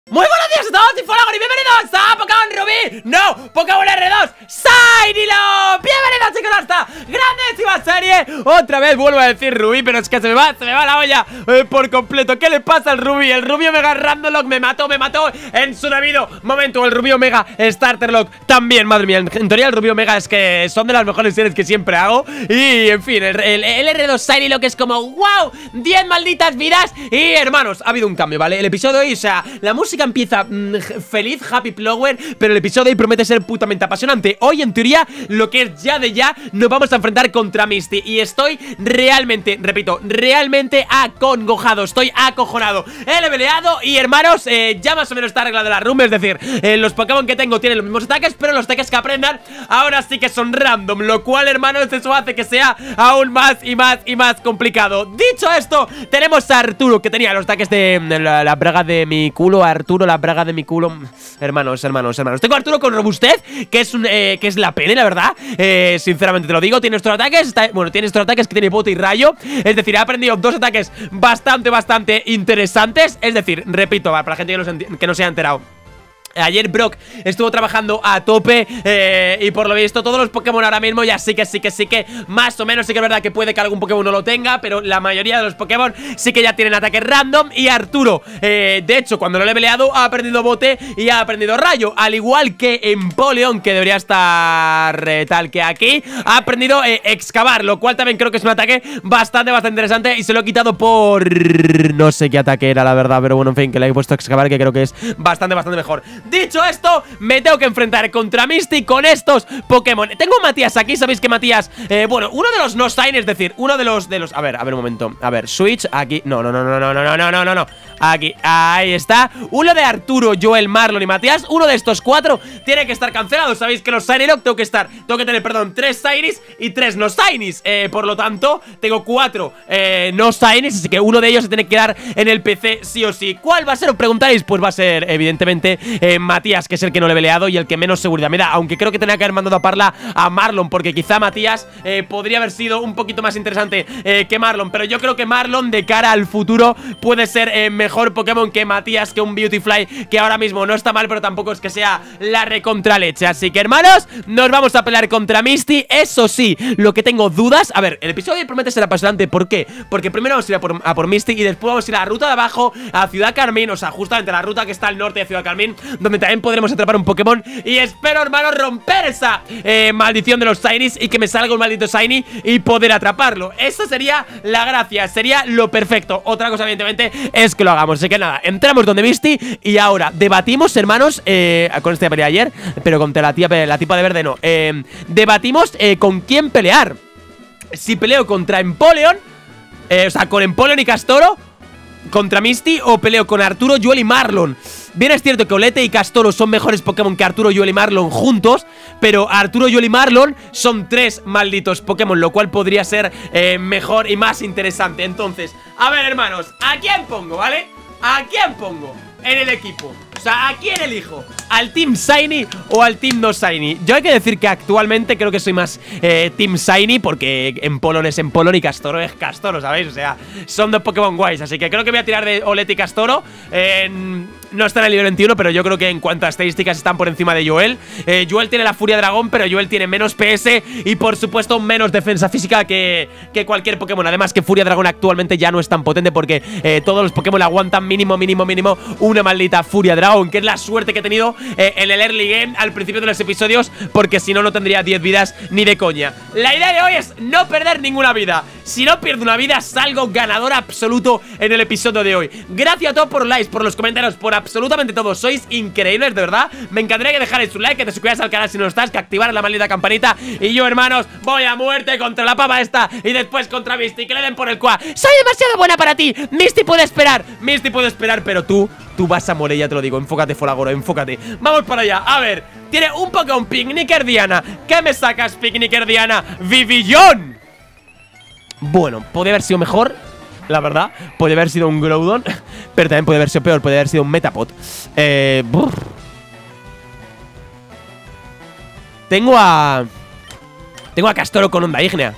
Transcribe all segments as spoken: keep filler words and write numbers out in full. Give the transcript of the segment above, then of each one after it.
Muy buenos días a todos, Tifólogos, y bienvenidos a Pokémon Rubí, no, Pokémon R dos, Shiny-Lo. Bienvenidos, chicos, a esta grandísima serie. Otra vez vuelvo a decir Rubí, pero es que se me va, se me va la olla eh, por completo. ¿Qué le pasa al Rubí? El Rubí Omega Randomlock me mató, me mató en su debido momento. El Rubí Omega Starterlock también, madre mía. En teoría el Rubí Omega es que son de las mejores series que siempre hago. Y, en fin, el, el, el R dos Shiny-Lo, que es como, wow, diez malditas vidas. Y, hermanos, ha habido un cambio, ¿vale? El episodio de hoy, o sea, la música empieza mmm, feliz, happy flower, pero el episodio de hoy promete ser putamente apasionante. Hoy, en teoría, lo que es ya de ya, nos vamos a enfrentar contra Misty. Y estoy realmente, repito, realmente acongojado. Estoy acojonado. He leveleado y, hermanos, eh, ya más o menos está arreglada la room. Es decir, eh, los Pokémon que tengo tienen los mismos ataques, pero los ataques que aprendan ahora sí que son random. Lo cual, hermanos, eso hace que sea aún más y más y más complicado. Dicho esto, tenemos a Arturo, que tenía los ataques de la, la braga de mi culo. Arturo, la braga de mi culo. Hermanos, hermanos, hermanos. Tengo a Arturo con robustez, que es un, eh, que es la pene, la verdad. eh, Sinceramente te lo digo. Tiene estos ataques, está, bueno, tiene estos ataques que tiene bote y rayo. Es decir, ha aprendido dos ataques bastante, bastante interesantes. Es decir, repito, para la gente que no se, que no se haya enterado, ayer Brock estuvo trabajando a tope eh, y por lo visto todos los Pokémon ahora mismo ya sí que sí que sí que más o menos sí que es verdad que puede que algún Pokémon no lo tenga, pero la mayoría de los Pokémon sí que ya tienen ataques random. Y Arturo, eh, de hecho, cuando lo he leveleado ha aprendido bote y ha aprendido rayo, al igual que Empoleon, que debería estar eh, tal que aquí, ha aprendido eh, excavar, lo cual también creo que es un ataque bastante, bastante interesante. Y se lo he quitado por... no sé qué ataque era, la verdad, pero bueno, en fin, que le he puesto excavar, que creo que es bastante, bastante mejor. Dicho esto, me tengo que enfrentar contra Misty con estos Pokémon. Tengo a Matías aquí, sabéis que Matías, eh, bueno, uno de los no sign, es decir, uno de los de los. A ver, a ver un momento. A ver, Switch, aquí. No, no, no, no, no, no, no, no, no, no, no. Aquí, ahí está. Uno de Arturo, Joel, Marlon y Matías. Uno de estos cuatro tiene que estar cancelado. Sabéis que los Shiny-Lock tengo que estar. Tengo que tener, perdón, tres Shinies y tres no Shinies. Eh, por lo tanto, tengo cuatro eh, no Shinies, así que uno de ellos se tiene que quedar en el P C sí o sí. ¿Cuál va a ser? Os preguntáis. Pues va a ser, evidentemente, eh, Matías, que es el que no le he peleado y el que menos seguridad me da. Aunque creo que tenía que haber mandado a Parla a Marlon, porque quizá Matías eh, podría haber sido un poquito más interesante eh, que Marlon. Pero yo creo que Marlon, de cara al futuro, puede ser eh, mejor Pokémon que Matías, que un Beautifly, que ahora mismo no está mal, pero tampoco es que sea la recontra leche. Así que, hermanos, nos vamos a pelear contra Misty. Eso sí, lo que tengo dudas. A ver, el episodio promete ser apasionante. ¿Por qué? Porque primero vamos a ir a por, a por Misty y después vamos a ir a la ruta de abajo, a Ciudad Carmín. O sea, justamente la ruta que está al norte de Ciudad Carmín, donde también podremos atrapar un Pokémon. Y espero, hermano, romper esa eh, maldición de los Shinies y que me salga un maldito Shiny y poder atraparlo. Eso sería la gracia, sería lo perfecto. Otra cosa, evidentemente, es que lo hagamos. Así que nada, entramos donde Misty y ahora debatimos, hermanos, eh, con este peleé ayer, pero contra la, tía, la tipa de verde no. eh, Debatimos eh, con quién pelear. Si peleo contra Empoleon, eh, o sea, con Empoleon y Castoro contra Misty, o peleo con Arturo, Joel y Marlon. Bien es cierto que Olete y Castoro son mejores Pokémon que Arturo, Joel y Marlon juntos, pero Arturo, Joel y Marlon son tres malditos Pokémon, lo cual podría ser eh, mejor y más interesante. Entonces, a ver, hermanos, ¿a quién pongo, vale? ¿A quién pongo en el equipo? O sea, ¿a quién elijo? ¿Al Team Shiny o al Team No Shiny? Yo hay que decir que actualmente creo que soy más eh, Team Shiny, porque Empoleon es Empoleon y Castoro es Castoro, ¿sabéis? O sea, son dos Pokémon guays, así que creo que voy a tirar de Olete y Castoro. eh, No está en el nivel veintiuno, pero yo creo que en cuanto a estadísticas están por encima de Joel. eh, Joel tiene la Furia Dragón, pero Joel tiene menos P S y, por supuesto, menos defensa física que, que cualquier Pokémon. Además que Furia Dragón actualmente ya no es tan potente, porque eh, todos los Pokémon aguantan mínimo, mínimo, mínimo una maldita Furia Dragón, que es la suerte que he tenido eh, en el early game al principio de los episodios, porque si no, no tendría diez vidas ni de coña. La idea de hoy es no perder ninguna vida. Si no pierdo una vida, salgo ganador absoluto en el episodio de hoy. Gracias a todos por los likes, por los comentarios, por absolutamente todo. Sois increíbles, de verdad. Me encantaría que dejarais un like, que te suscribáis al canal si no lo estás, que activaras la maldita campanita. Y yo, hermanos, voy a muerte contra la pava esta y después contra Misty, que le den por el cuá. Soy demasiado buena para ti. Misty puede esperar. Misty puede esperar, pero tú, tú vas a morir, ya te lo digo. Enfócate, Folagoro, enfócate. Vamos para allá. A ver, tiene un Pokémon Picnicker Diana. ¿Qué me sacas, Picnicker Diana? ¡Vivillón! Bueno, podría haber sido mejor, la verdad. Puede haber sido un Groudon, pero también puede haber sido peor. Puede haber sido un Metapod. Eh, brr. Tengo a... Tengo a Castoro con Onda Ígnea.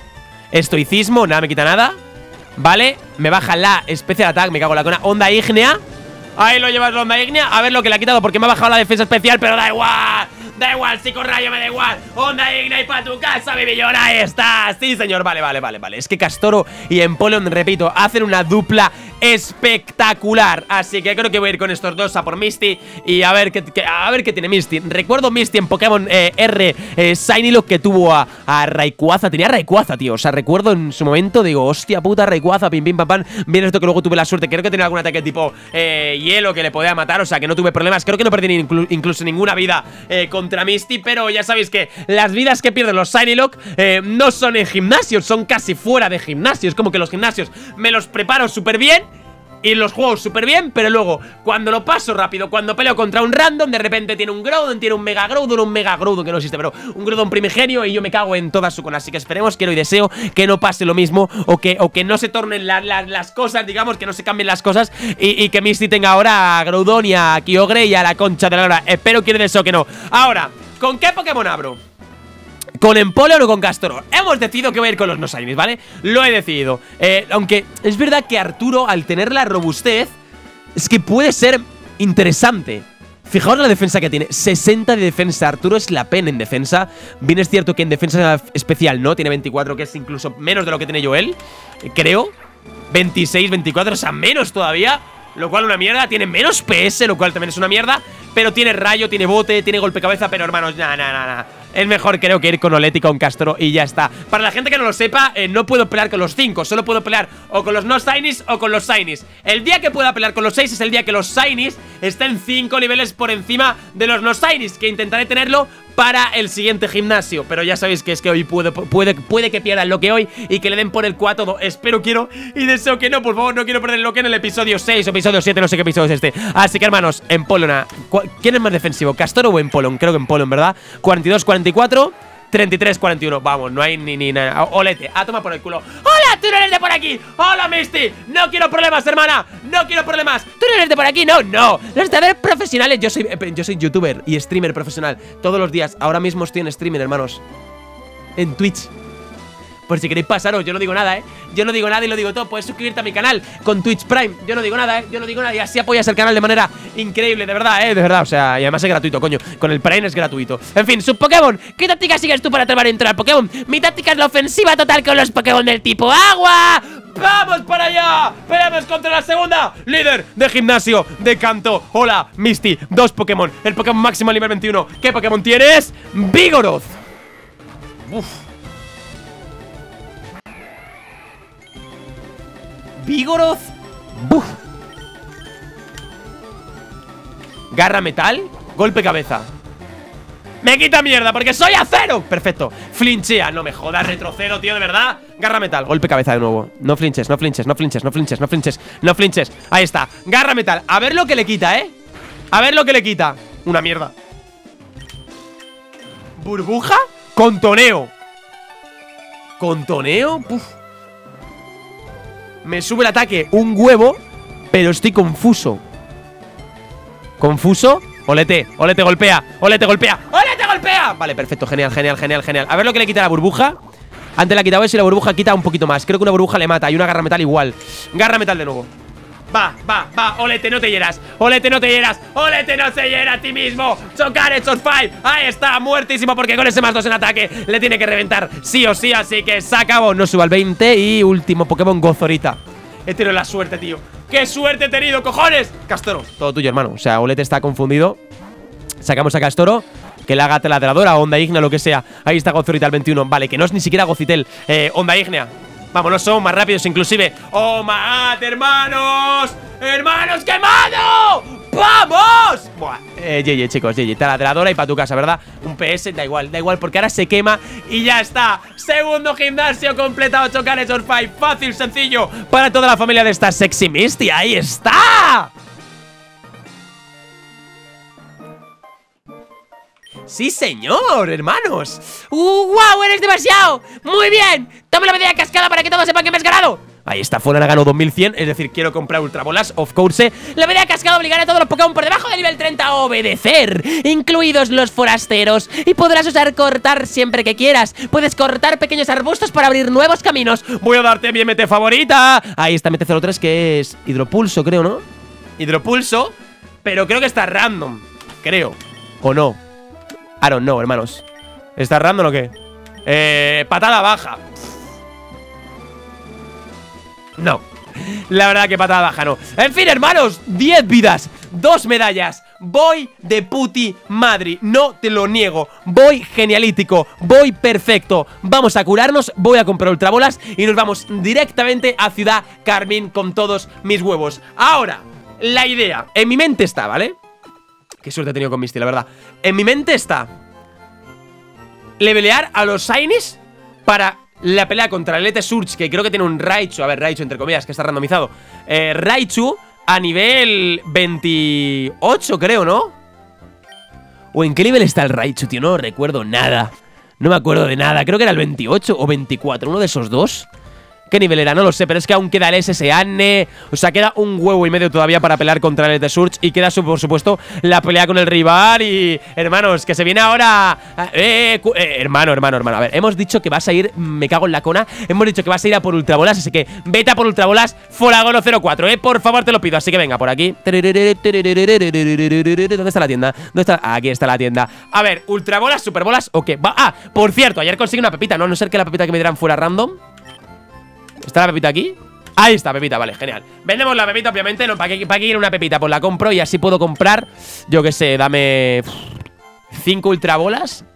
Estoicismo, nada me quita nada. Vale, me baja la Special Attack, me cago en la cona. Onda Ígnea. Ahí lo llevas la onda ígnea. A ver lo que le ha quitado porque me ha bajado la defensa especial, pero da igual. Da igual, psicorrayo me da igual. Onda ígnea y pa' tu casa, mi billón. Ahí está. Sí, señor. Vale, vale, vale, vale. Es que Castoro y Empoleon, repito, hacen una dupla espectacular. Así que creo que voy a ir con estos dos a por Misty. Y a ver qué, qué, a ver qué tiene Misty. Recuerdo Misty en Pokémon eh, R eh, Shiny que tuvo a, a Rayquaza. Tenía Rayquaza, tío. O sea, recuerdo en su momento, digo, hostia puta, Rayquaza, pim pim pam pam. Bien esto que luego tuve la suerte. Creo que tenía algún ataque tipo eh, hielo que le podía matar. O sea, que no tuve problemas. Creo que no perdí ni inclu incluso ninguna vida eh, contra Misty. Pero ya sabéis que las vidas que pierden los Shiny Lock eh, no son en gimnasios, son casi fuera de gimnasios. Como que los gimnasios me los preparo súper bien y los juego súper bien, pero luego cuando lo paso rápido, cuando peleo contra un random, de repente tiene un Groudon, tiene un Mega Groudon, un Mega Groudon que no existe, pero un Groudon primigenio y yo me cago en toda su cola. Así que esperemos, quiero y deseo que no pase lo mismo o que, o que no se tornen la, la, las cosas, digamos, que no se cambien las cosas y, y que Misty tenga ahora a Groudon y a Kyogre y a la concha de la lora. Espero, quiero y deseo que no. Ahora, ¿con qué Pokémon abro? ¿Con Empoleon o con Castoro? Hemos decidido que voy a ir con los Noshinies, ¿vale? Lo he decidido eh, Aunque es verdad que Arturo, al tener la robustez, es que puede ser interesante. Fijaos la defensa que tiene, sesenta de defensa. Arturo es la pena en defensa. Bien es cierto que en defensa especial no, tiene veinticuatro, que es incluso menos de lo que tiene Joel, creo. Veintiséis, veinticuatro, o sea, menos todavía, lo cual una mierda. Tiene menos P S, lo cual también es una mierda. Pero tiene rayo, tiene bote, tiene golpe cabeza. Pero hermanos, nada, nada, nada. Es mejor creo que ir con Olette y con Castoro y ya está. Para la gente que no lo sepa, eh, no puedo pelear con los cinco. Solo puedo pelear o con los no Shinies o con los Shinies. El día que pueda pelear con los seis es el día que los Shinies estén cinco niveles por encima de los no Shinies, que intentaré tenerlo para el siguiente gimnasio. Pero ya sabéis que es que hoy puede, puede, puede que pierdan lo que hoy y que le den por el culo a todo. Espero, quiero y deseo que no, por favor. No quiero perder lo que en el episodio seis o episodio siete, no sé qué episodio es este. Así que hermanos, Empoleon, ¿quién es más defensivo? ¿Castoro o Empoleon? Creo que Empoleon, ¿verdad? cuarenta y dos, cuarenta y cuatro, treinta y tres, cuarenta y uno. Vamos, no hay ni, ni nada. Olette, a tomar por el culo. ¡Hola! ¡Tú no eres de por aquí! ¡Hola, Misty! No quiero problemas, hermana. No quiero problemas. ¿Tú no eres de por aquí? No, no. Los de ver profesionales. Yo soy, eh, yo soy youtuber y streamer profesional todos los días. Ahora mismo estoy en streaming, hermanos. En Twitch. Por si queréis pasaros, yo no digo nada, ¿eh? Yo no digo nada y lo digo todo. Puedes suscribirte a mi canal con Twitch Prime. Yo no digo nada, ¿eh? Yo no digo nada y así apoyas el canal de manera increíble, de verdad, ¿eh? De verdad, o sea, y además es gratuito, coño. Con el Prime es gratuito. En fin, sub Pokémon. ¿Qué táctica sigues tú para atrapar y entrar al Pokémon? Mi táctica es la ofensiva total con los Pokémon del tipo agua. ¡Vamos para allá! ¡Peleamos contra la segunda líder de gimnasio de Kanto! Hola, Misty, dos Pokémon. El Pokémon máximo nivel veintiuno. ¿Qué Pokémon tienes? Vigoroth. Uf. Vigoroth. Buf. Garra metal. Golpe cabeza. Me quita mierda porque soy acero. Perfecto. Flinchea. No me jodas, retrocedo, tío, de verdad. Garra metal. Golpe cabeza de nuevo. No flinches, no flinches, no flinches, no flinches, no flinches, no flinches. Ahí está. Garra metal. A ver lo que le quita, ¿eh? A ver lo que le quita. Una mierda. Burbuja. Contoneo. Contoneo. Puf. Me sube el ataque un huevo, pero estoy confuso. ¿Confuso? Olette, Olette golpea, Olette golpea, Olette golpea. Vale, perfecto, genial, genial, genial, genial. A ver lo que le quita la burbuja. Antes le ha quitado eso y la burbuja quita un poquito más. Creo que una burbuja le mata y una garra metal igual. Garra metal de nuevo. Va, va, va, Olette, no te hieras. Olette, no te hieras. Olette, no se hiera a ti mismo. Chocar, Shot five. Ahí está, muertísimo porque con ese más dos en ataque le tiene que reventar sí o sí, así que se acabó. No suba al veinte y último Pokémon Gozorita. He tenido la suerte, tío. ¡Qué suerte he tenido, cojones! Castoro, todo tuyo, hermano. O sea, Olette está confundido. Sacamos a Castoro. Que le haga taladradora, onda ígnea, lo que sea. Ahí está Gozorita al veintiuno. Vale, que no es ni siquiera Gozitel. Eh, onda ígnea. Vámonos, somos más rápidos inclusive. ¡Oh, my God, hermanos! ¡Hermanos, quemado! ¡Vamos! Buah, eh, G G, chicos, G G, taladradora y para tu casa, ¿verdad? Un P S, da igual, da igual, porque ahora se quema y ya está. Segundo gimnasio completado, chocar Shot five. Fácil, sencillo, para toda la familia de esta sexy Misty. ¡Ahí está! ¡Sí, señor, hermanos! ¡Uh, wow! ¡Eres demasiado! ¡Muy bien! ¡Toma la medida cascada para que todos sepan que me has ganado! Ahí está, Fuera ganó dos mil cien, es decir, quiero comprar ultrabolas, of course. La medida cascada obligará a todos los Pokémon por debajo de nivel treinta a obedecer, incluidos los forasteros. Y podrás usar cortar siempre que quieras. Puedes cortar pequeños arbustos para abrir nuevos caminos. Voy a darte mi M T favorita. Ahí está M T cero tres, que es hidropulso, creo, ¿no? hidropulso, pero creo que está random. Creo. ¿O no? I don't know, hermanos. ¿Está random o qué? Eh, patada baja. No. La verdad que patada baja no. En fin, hermanos, diez vidas, dos medallas. Voy de puti madre, no te lo niego. Voy genialítico, voy perfecto. Vamos a curarnos, voy a comprar ultrabolas y nos vamos directamente a Ciudad Carmín con todos mis huevos. Ahora, la idea, en mi mente está, ¿vale? Qué suerte he tenido con Misty, la verdad. En mi mente está levelear a los Shinies para la pelea contra el Elite Surge, que creo que tiene un Raichu. A ver, Raichu entre comillas, que está randomizado. eh, Raichu a nivel veintiocho, creo, ¿no? ¿O en qué nivel está el Raichu, tío? No recuerdo nada. No me acuerdo de nada. Creo que era el veintiocho o veinticuatro, uno de esos dos. ¿Qué nivel era? No lo sé, pero es que aún queda el S S Anne. O sea, queda un huevo y medio todavía para pelear contra el Elite Surge. Y queda, por supuesto, la pelea con el rival. Y, hermanos, que se viene ahora. Eh, eh, eh, hermano, hermano, hermano. A ver, hemos dicho que vas a ir. Me cago en la cona. Hemos dicho que vas a ir a por ultrabolas. Así que vete a por ultrabolas. Folagono cero cuatro, eh. Por favor, te lo pido. Así que venga, por aquí. ¿Dónde está la tienda? ¿Dónde está? Aquí está la tienda. A ver, ultrabolas, superbolas o qué. Va. Ah, por cierto, ayer conseguí una pepita. No, a no ser que la pepita que me dieran fuera random. ¿Está la pepita aquí? Ahí está, pepita, vale, genial. Vendemos la pepita, obviamente, no, ¿para qué, para qué quiero una pepita? Pues la compro y así puedo comprar, yo qué sé, dame cinco ultrabolas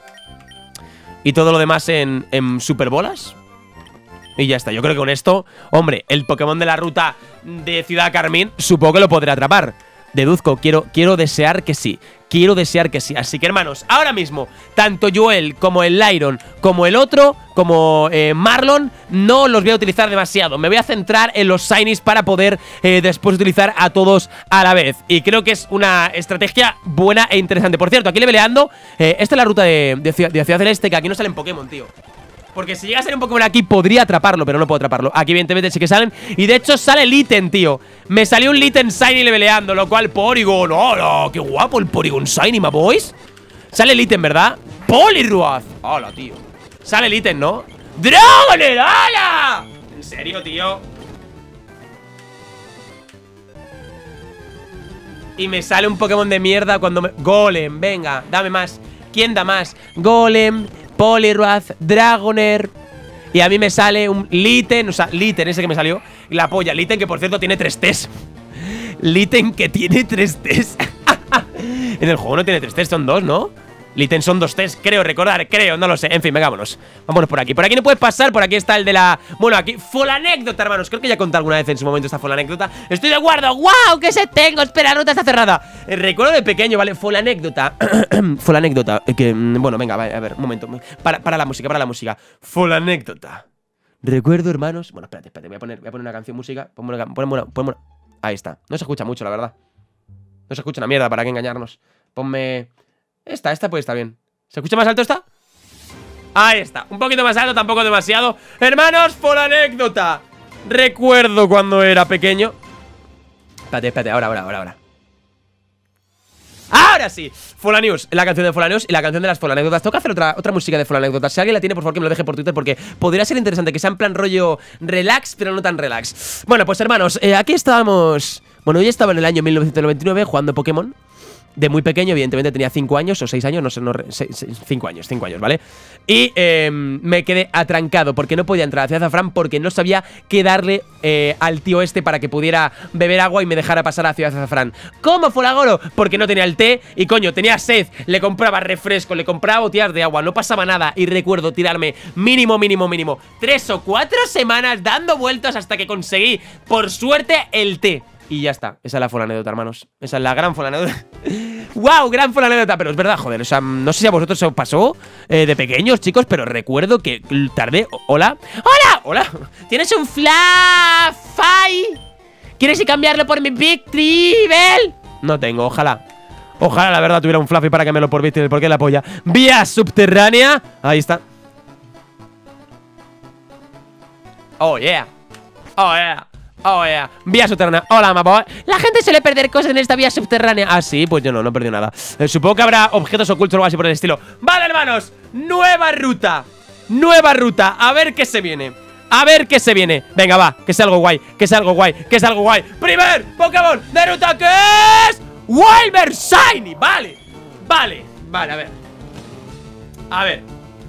y todo lo demás en, en superbolas. Y ya está, yo creo que con esto, hombre, el Pokémon de la ruta de Ciudad Carmín supongo que lo podré atrapar. Deduzco, quiero, quiero desear que sí. Quiero desear que sí. Así que, hermanos, ahora mismo, tanto Joel como el Lyron, como el otro, como eh, Marlon, no los voy a utilizar demasiado. Me voy a centrar en los Shinies para poder eh, después utilizar a todos a la vez. Y creo que es una estrategia buena e interesante. Por cierto, aquí leveleando, eh, esta es la ruta de, de, Ciudad, de Ciudad Celeste, que aquí no salen Pokémon, tío. Porque si llega a salir un Pokémon aquí podría atraparlo, pero no puedo atraparlo. Aquí evidentemente sí que salen. Y de hecho sale Litten, tío. Me salió un Litten Shiny leveleando, lo cual Porygon. ¡Hola! ¡Qué guapo el Porygon Shiny, my boys! Sale Litten, ¿verdad? Poliwrath. ¡Hola, tío! Sale Litten, ¿no? ¡Dragonair! ¡Hola! ¿En serio, tío? Y me sale un Pokémon de mierda cuando me... Golem, venga, dame más. ¿Quién da más? Golem, Poliwrath, Dragonair. Y a mí me sale un Litten, o sea, Litten, ese que me salió. Y la polla, Litten que por cierto tiene tres T's. Litten que tiene tres T's. En el juego no tiene tres T's, son dos, ¿no? Litten son dos T's, creo recordar, creo, no lo sé. En fin, vengámonos, vámonos por aquí. Por aquí no puedes pasar, por aquí está el de la... Bueno, aquí, Folanécdota, hermanos. Creo que ya conté alguna vez en su momento esta Folanécdota. Estoy de acuerdo, ¡wow! ¡Que se tengo! Espera, la ruta está cerrada. eh, Recuerdo de pequeño, ¿vale? Folanécdota. Folanécdota, eh, que... Bueno, venga, a ver, un momento. Para, para la música, para la música. Folanécdota. Recuerdo, hermanos... Bueno, espérate, espérate, voy a poner, voy a poner una canción, música. Ponme una, ponme una, ponme una... Ahí está, no se escucha mucho, la verdad. No se escucha una mierda, para qué engañarnos. Ponme... Esta, esta puede estar bien. ¿Se escucha más alto esta? Ahí está, un poquito más alto, tampoco demasiado. Hermanos, Folanécdota. Recuerdo cuando era pequeño. Espérate, espérate, ahora, ahora, ahora, ahora. ¡Ahora sí! Folanews, la canción de Folanews y la canción de las Folanécdotas. Tengo que hacer otra, otra música de Folanécdotas. Si alguien la tiene, por favor que me lo deje por Twitter, porque podría ser interesante, que sea en plan rollo relax, pero no tan relax. Bueno, pues hermanos, eh, aquí estábamos... Bueno, yo estaba en el año mil novecientos noventa y nueve jugando Pokémon. De muy pequeño, evidentemente tenía cinco años o seis años, no sé, no, cinco años, cinco años, ¿vale? Y eh, me quedé atrancado porque no podía entrar a Ciudad Azafrán porque no sabía qué darle eh, al tío este para que pudiera beber agua y me dejara pasar a Ciudad Azafrán. ¿Cómo, Folagoro? Porque no tenía el té y, coño, tenía sed, le compraba refresco, le compraba botellas de agua, no pasaba nada. Y recuerdo tirarme mínimo, mínimo, mínimo tres o cuatro semanas dando vueltas hasta que conseguí, por suerte, el té. Y ya está, esa es la Folanécdota, hermanos. Esa es la gran Folanécdota. ¡Wow! Gran Folanécdota, pero es verdad, joder. O sea, no sé si a vosotros se os pasó eh, de pequeños, chicos, pero recuerdo que tardé. ¿Hola? ¡Hola! ¡Hola! ¿Tienes un Flafai? ¿Quieres cambiarlo por mi Big Tribble? No tengo, ojalá. Ojalá, la verdad, tuviera un Fluffy para que me lo por Big Tribble. ¿Por qué la polla? Vía subterránea. Ahí está. Oh, yeah. Oh, yeah. Oh, yeah. Vía subterránea. Hola, mapo. La gente suele perder cosas en esta vía subterránea. Ah, sí, pues yo no, no he perdido nada. eh, Supongo que habrá objetos ocultos o algo así por el estilo. Vale, hermanos, nueva ruta. Nueva ruta, a ver qué se viene. A ver qué se viene. Venga, va, que sea algo guay, que sea algo guay, que sea algo guay. Primer Pokémon de ruta que es Wailmer Shiny. Vale, vale, vale, a ver. A ver.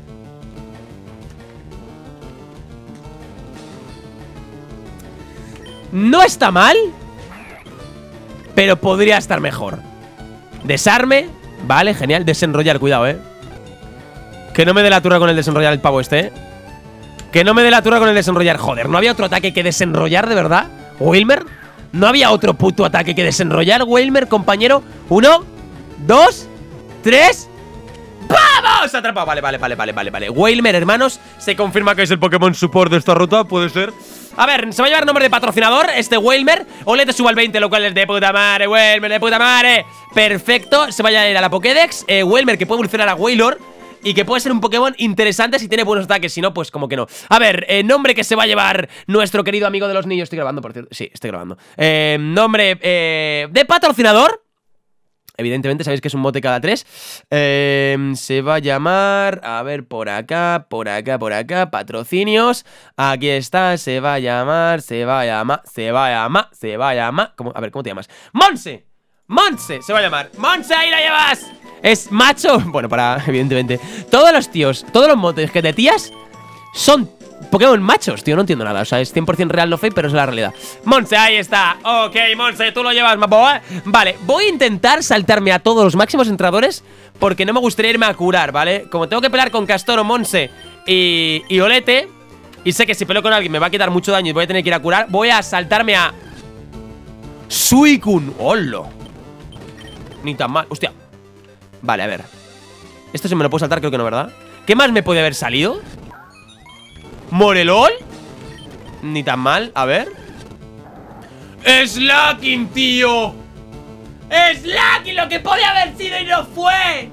No está mal, pero podría estar mejor. Desarme, vale, genial. Desenrollar, cuidado, eh. Que no me dé la turra con el desenrollar el pavo este, eh. Que no me dé la turra con el desenrollar. Joder, ¿no había otro ataque que desenrollar de verdad? ¿Wailmer? ¿No había otro puto ataque que desenrollar, Wailmer, compañero? Uno, dos, tres. ¡Vamos! Atrapado, vale, vale, vale, vale, vale, vale. Wailmer, hermanos, se confirma que es el Pokémon Support de esta ruta, puede ser. A ver, se va a llevar nombre de patrocinador, este Wailmer. Ole te suba al veinte, lo cual es de puta madre, Wailmer, de puta madre. Perfecto, se vaya a ir a la Pokédex. eh, Wailmer, que puede evolucionar a Wailord y que puede ser un Pokémon interesante si tiene buenos ataques. Si no, pues como que no. A ver, eh, nombre que se va a llevar nuestro querido amigo de los niños. Estoy grabando, por cierto. Sí, estoy grabando. eh, Nombre eh, de patrocinador. Evidentemente, sabéis que es un mote cada tres. eh, Se va a llamar... A ver, por acá, por acá, por acá. Patrocinios. Aquí está, se va a llamar, se va a llamar, se va a llamar, se va a llamar. ¿Cómo? A ver, ¿cómo te llamas? ¡Monse! ¡Monse! Se va a llamar. ¡Monse, ahí la llevas! ¿Es macho? Bueno, para, evidentemente. Todos los tíos, todos los motes que te tías son Pokémon machos, tío, no entiendo nada. O sea, es cien por cien real, no fake, pero es la realidad. Monse, ahí está. Ok, Monse, tú lo llevas, mapo, ¿eh? Vale, voy a intentar saltarme a todos los máximos entrenadores porque no me gustaría irme a curar, ¿vale? Como tengo que pelear con Castoro, Monse y, y Olete, y sé que si peleo con alguien me va a quitar mucho daño y voy a tener que ir a curar, voy a saltarme a Suicune. ¡Hola! Ni tan mal, hostia. Vale, a ver. Esto se me lo puedo saltar, creo que no, ¿verdad? ¿Qué más me puede haber salido? ¿Morelol? Ni tan mal, a ver. ¡Slaking, tío! ¡Slaking! Lo que podía haber sido y no fue.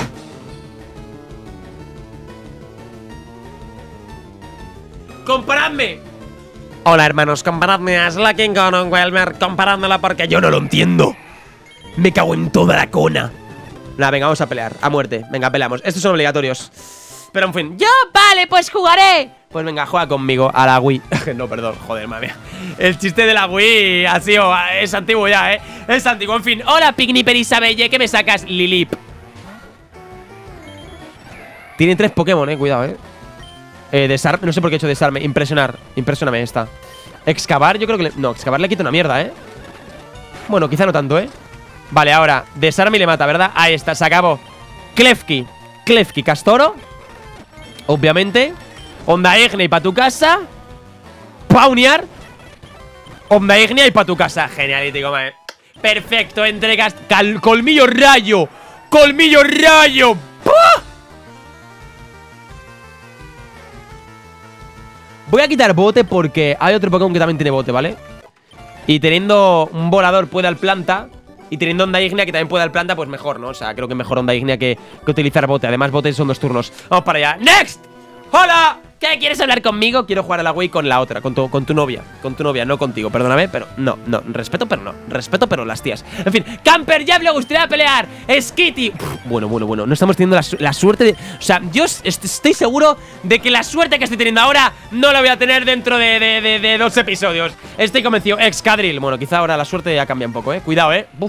¡Comparadme! Hola, hermanos, comparadme a Slaking con un Wailmer. Comparándolo porque yo no lo entiendo. Me cago en toda la cona. Nada, venga, vamos a pelear, a muerte. Venga, peleamos, estos son obligatorios. Pero en fin, yo, vale, pues jugaré. Pues venga, juega conmigo a la Wii. No, perdón, joder, madre mía. El chiste de la Wii ha sido, es antiguo ya, eh. Es antiguo, en fin. Hola, Pigniper Isabelle, ¿qué me sacas? Lilip. Tienen tres Pokémon, eh, cuidado, eh. eh Desarme, no sé por qué he hecho desarme. Impresionar, impresioname esta. Excavar, yo creo que le... No, excavar le quita una mierda, eh. Bueno, quizá no tanto, eh. Vale, ahora, desarme y le mata, ¿verdad? Ahí está, se acabó. Klefki, Klefki, Castoro. Obviamente. Onda Ignea y pa' tu casa. Pawniard. Onda Ignea y pa' tu casa. Genialítico, madre. Perfecto, entregas. Colmillo rayo. Colmillo rayo. ¡Pah! Voy a quitar bote porque hay otro Pokémon que también tiene bote, ¿vale? Y teniendo un volador puede al planta. Y teniendo onda ígnea que también puede al planta, pues mejor, ¿no? O sea, creo que mejor onda ígnea que, que utilizar bote. Además, bote son dos turnos. Vamos para allá. ¡Next! ¡Hola! ¿Qué? ¿Quieres hablar conmigo? Quiero jugar a la Wii con la otra, con tu, con tu novia. Con tu novia, no contigo, perdóname, pero no, no, respeto, pero no. Respeto, pero las tías. En fin, Camper, ya me gustaría pelear. Skitty. Pff, bueno, bueno, bueno. No estamos teniendo la, su la suerte de... O sea, yo est estoy seguro de que la suerte que estoy teniendo ahora no la voy a tener dentro de, de, de, de dos episodios. Estoy convencido. Excadrill. Bueno, quizá ahora la suerte ya cambia un poco, eh. Cuidado, eh. Buf.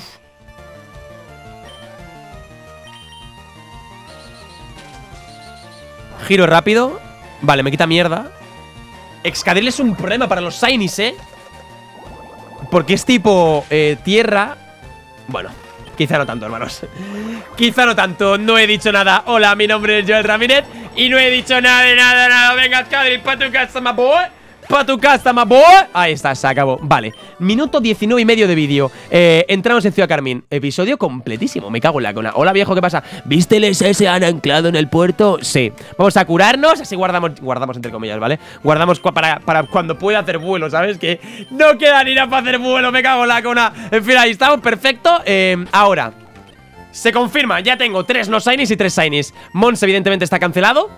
Giro rápido. Vale, me quita mierda. Excadrill es un problema para los Shinies, ¿eh? Porque es tipo eh, tierra. Bueno, quizá no tanto, hermanos. Quizá no tanto, no he dicho nada. Hola, mi nombre es Joel Ramírez y no he dicho nada de nada, nada. Venga, Excadrill, pa' tu casa, my boy. Pa' tu casa, my boy. Ahí está, se acabó. Vale, minuto diecinueve y medio de vídeo. eh, Entramos en Ciudad Carmín. Episodio completísimo, me cago en la cona. Hola, viejo, ¿qué pasa? ¿Viste el S S han anclado en el puerto? Sí. Vamos a curarnos, así guardamos, guardamos entre comillas, ¿vale? Guardamos para, para cuando pueda hacer vuelo, ¿sabes? Que no queda ni nada para hacer vuelo, me cago en la cona. En fin, ahí estamos, perfecto. eh, Ahora se confirma, ya tengo tres no shinies y tres shinies. Mons evidentemente está cancelado.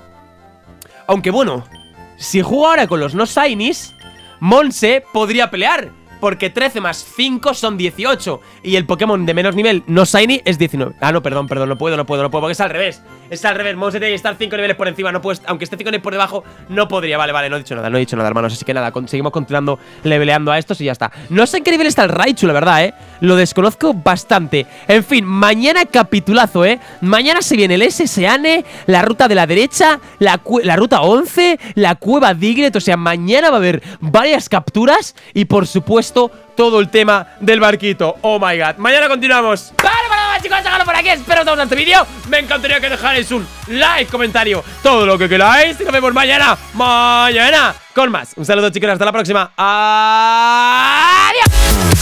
Aunque bueno, si juego ahora con los no shinies, Monse podría pelear. porque trece más cinco son dieciocho. Y el Pokémon de menos nivel no shiny es diecinueve. Ah, no, perdón, perdón, no puedo, no puedo, no puedo, porque es al revés. Es al revés, Mouset tiene que estar cinco niveles por encima. No puedes, aunque esté cinco niveles por debajo, no podría. Vale, vale, no he dicho nada, no he dicho nada, hermanos. Así que nada, con, seguimos continuando leveleando a estos y ya está. No sé en qué nivel está el Raichu, la verdad, eh. Lo desconozco bastante. En fin, mañana capitulazo, eh. Mañana se viene el S S A N, la ruta de la derecha, la, la ruta once, la cueva Diglett. O sea, mañana va a haber varias capturas y, por supuesto, todo el tema del barquito. Oh my god. Mañana continuamos. Vale, bueno, bueno, chicos, déjalo por aquí. Espero que os guste este vídeo. Me encantaría que dejarais un like, comentario, todo lo que queráis. Y nos vemos mañana. Mañana con más. Un saludo, chicos. Hasta la próxima. Adiós.